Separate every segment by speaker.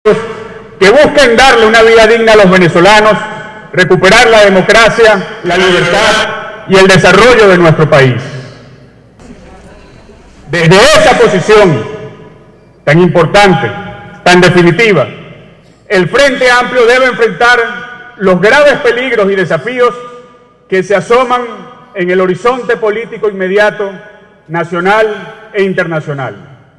Speaker 1: que busquen darle una vida digna a los venezolanos, recuperar la democracia, la libertad y el desarrollo de nuestro país. Desde esa posición tan importante, tan definitiva, el Frente Amplio debe enfrentar los graves peligros y desafíos que se asoman en el horizonte político inmediato, nacional e internacional.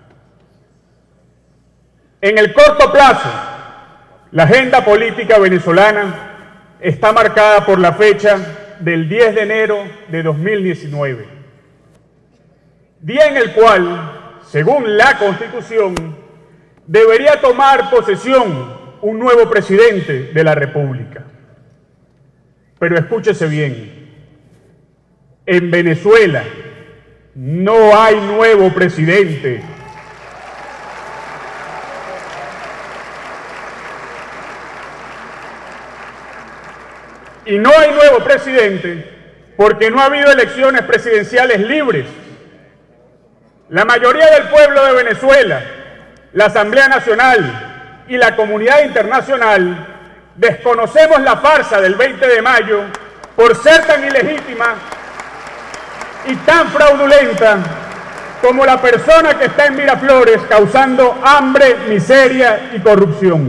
Speaker 1: En el corto plazo, la agenda política venezolana está marcada por la fecha del 10 de enero de 2019, día en el cual, según la Constitución, debería tomar posesión un nuevo presidente de la República. Pero escúchese bien, en Venezuela no hay nuevo presidente. Y no hay nuevo presidente porque no ha habido elecciones presidenciales libres. La mayoría del pueblo de Venezuela, la Asamblea Nacional y la comunidad internacional desconocemos la farsa del 20 de mayo por ser tan ilegítima y tan fraudulenta como la persona que está en Miraflores causando hambre, miseria y corrupción.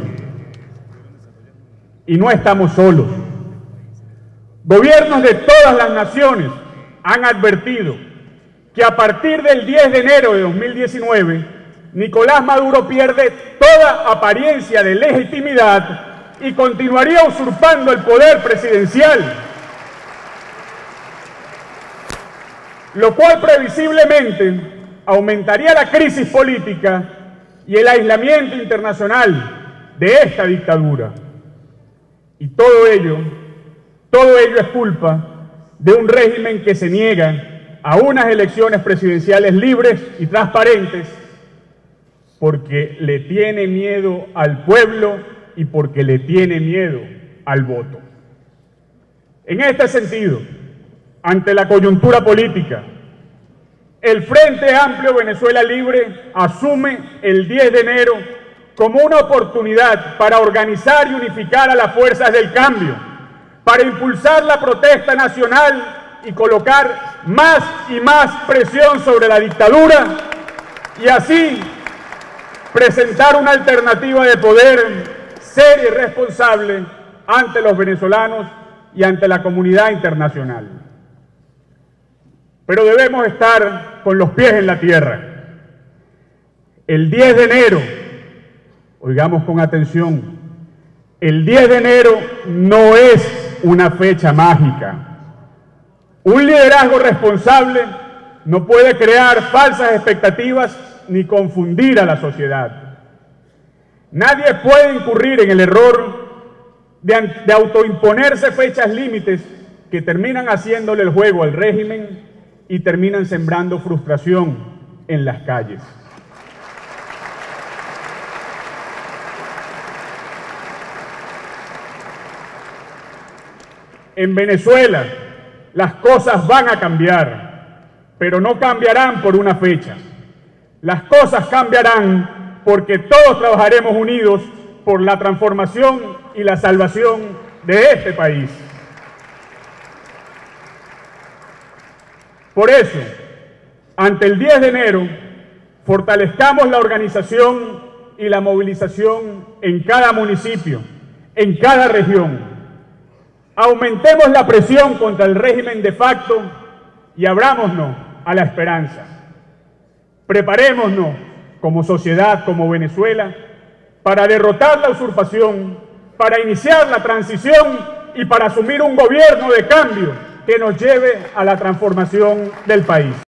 Speaker 1: Y no estamos solos. Gobiernos de todas las naciones han advertido que a partir del 10 de enero de 2019, Nicolás Maduro pierde toda apariencia de legitimidad y continuaría usurpando el poder presidencial, lo cual previsiblemente aumentaría la crisis política y el aislamiento internacional de esta dictadura. Y todo ello es culpa de un régimen que se niega a unas elecciones presidenciales libres y transparentes porque le tiene miedo al pueblo y porque le tiene miedo al voto. En este sentido, ante la coyuntura política, el Frente Amplio Venezuela Libre asume el 10 de enero como una oportunidad para organizar y unificar a las fuerzas del cambio, para impulsar la protesta nacional y colocar más y más presión sobre la dictadura y así presentar una alternativa de poder seria y responsable ante los venezolanos y ante la comunidad internacional. Pero debemos estar con los pies en la tierra. El 10 de enero, oigamos con atención, el 10 de enero no es una fecha mágica. Un liderazgo responsable no puede crear falsas expectativas ni confundir a la sociedad. Nadie puede incurrir en el error de autoimponerse fechas límites que terminan haciéndole el juego al régimen y terminan sembrando frustración en las calles. En Venezuela las cosas van a cambiar, pero no cambiarán por una fecha. Las cosas cambiarán porque todos trabajaremos unidos por la transformación y la salvación de este país. Por eso, ante el 10 de enero, fortalezcamos la organización y la movilización en cada municipio, en cada región. Aumentemos la presión contra el régimen de facto y abrámonos a la esperanza. Preparémonos como sociedad, como Venezuela, para derrotar la usurpación, para iniciar la transición y para asumir un gobierno de cambio que nos lleve a la transformación del país.